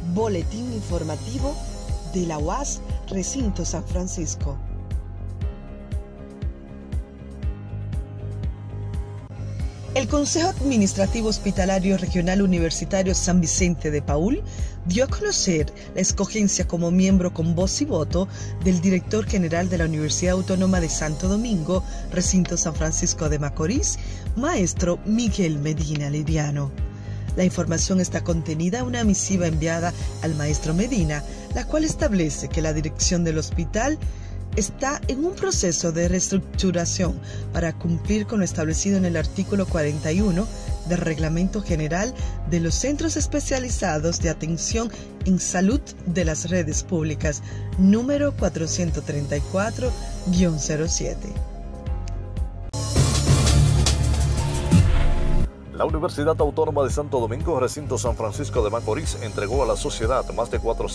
Boletín informativo de la UAS Recinto San Francisco. El Consejo Administrativo Hospitalario Regional Universitario San Vicente de Paúl dio a conocer la escogencia como miembro con voz y voto del director general de la Universidad Autónoma de Santo Domingo, Recinto San Francisco de Macorís, maestro Miguel Medina Liriano. La información está contenida en una misiva enviada al maestro Medina, la cual establece que la dirección del hospital está en un proceso de reestructuración para cumplir con lo establecido en el artículo 41 del Reglamento General de los Centros Especializados de Atención en Salud de las Redes Públicas, número 434-07. La Universidad Autónoma de Santo Domingo, Recinto San Francisco de Macorís, entregó a la sociedad más de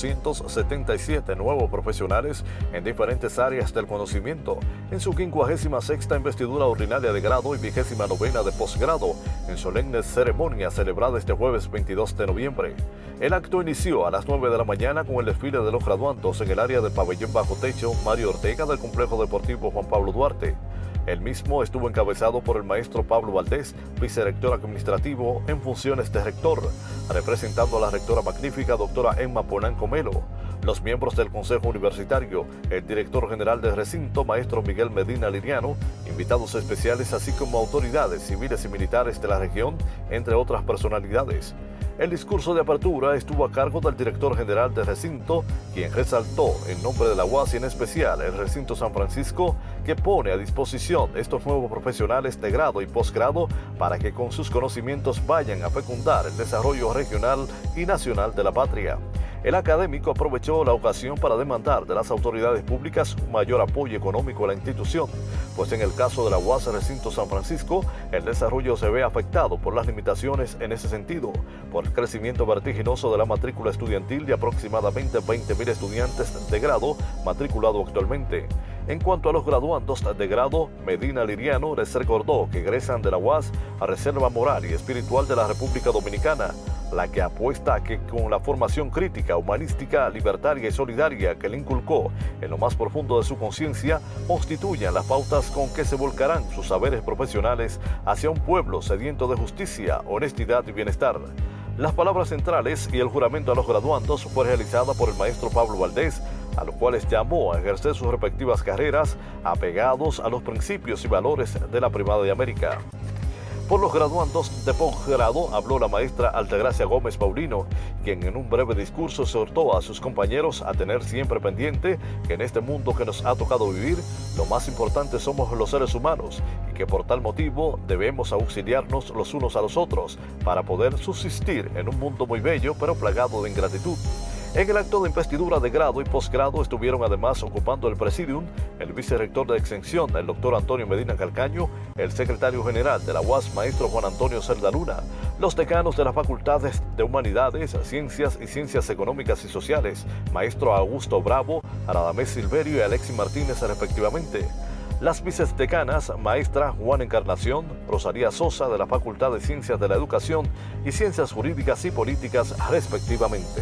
477 nuevos profesionales en diferentes áreas del conocimiento en su 56ª investidura ordinaria de grado y 29ª de posgrado, en solemne ceremonia celebrada este jueves 22 de noviembre. El acto inició a las 9 de la mañana con el desfile de los graduandos en el área del pabellón bajo techo Mario Ortega del Complejo Deportivo Juan Pablo Duarte. El mismo estuvo encabezado por el maestro Pablo Valdés, vicerrector administrativo en funciones de rector, representando a la rectora magnífica doctora Emma Polanco Melo. Los miembros del Consejo Universitario, el director general del recinto, maestro Miguel Medina Liriano, invitados especiales, así como autoridades civiles y militares de la región, entre otras personalidades. El discurso de apertura estuvo a cargo del director general del recinto, quien resaltó en nombre de la UAS y en especial el Recinto San Francisco, que pone a disposición estos nuevos profesionales de grado y posgrado para que con sus conocimientos vayan a fecundar el desarrollo regional y nacional de la patria. El académico aprovechó la ocasión para demandar de las autoridades públicas un mayor apoyo económico a la institución, pues en el caso de la UAS Recinto San Francisco, el desarrollo se ve afectado por las limitaciones en ese sentido, por el crecimiento vertiginoso de la matrícula estudiantil de aproximadamente 20.000 estudiantes de grado matriculados actualmente. En cuanto a los graduandos de grado, Medina Liriano les recordó que egresan de la UAS a reserva moral y espiritual de la República Dominicana, la que apuesta a que con la formación crítica, humanística, libertaria y solidaria que le inculcó en lo más profundo de su conciencia, constituyan las pautas con que se volcarán sus saberes profesionales hacia un pueblo sediento de justicia, honestidad y bienestar. Las palabras centrales y el juramento a los graduandos fue realizada por el maestro Pablo Valdés, a los cuales llamó a ejercer sus respectivas carreras apegados a los principios y valores de la Primada de América. Por los graduandos de posgrado habló la maestra Altagracia Gómez Paulino, quien en un breve discurso exhortó a sus compañeros a tener siempre pendiente que en este mundo que nos ha tocado vivir, lo más importante somos los seres humanos y que por tal motivo debemos auxiliarnos los unos a los otros para poder subsistir en un mundo muy bello pero plagado de ingratitud. En el acto de investidura de grado y posgrado estuvieron además ocupando el presidium el vicerrector de extensión, el doctor Antonio Medina Calcaño, el secretario general de la UAS, maestro Juan Antonio Cerda Luna, los decanos de las facultades de Humanidades, Ciencias y Ciencias Económicas y Sociales, maestro Augusto Bravo, Radamés Silverio y Alexis Martínez respectivamente. Las vicedecanas, maestra Juana Encarnación, Rosalía Sosa de la Facultad de Ciencias de la Educación y Ciencias Jurídicas y Políticas respectivamente.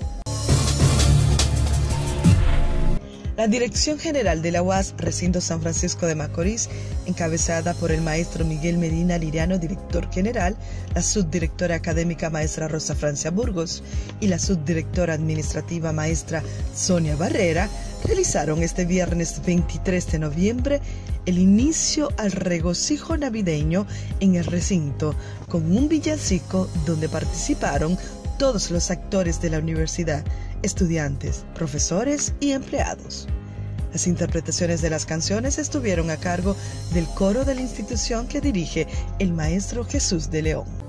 La Dirección General de la UAS Recinto San Francisco de Macorís, encabezada por el maestro Miguel Medina Liriano, director general, la subdirectora académica maestra Rosa Francia Burgos y la subdirectora administrativa maestra Sonia Barrera, realizaron este viernes 23 de noviembre el inicio al regocijo navideño en el recinto, con un villancico donde participaron todos los actores de la universidad, estudiantes, profesores y empleados. Las interpretaciones de las canciones estuvieron a cargo del coro de la institución que dirige el maestro Jesús de León.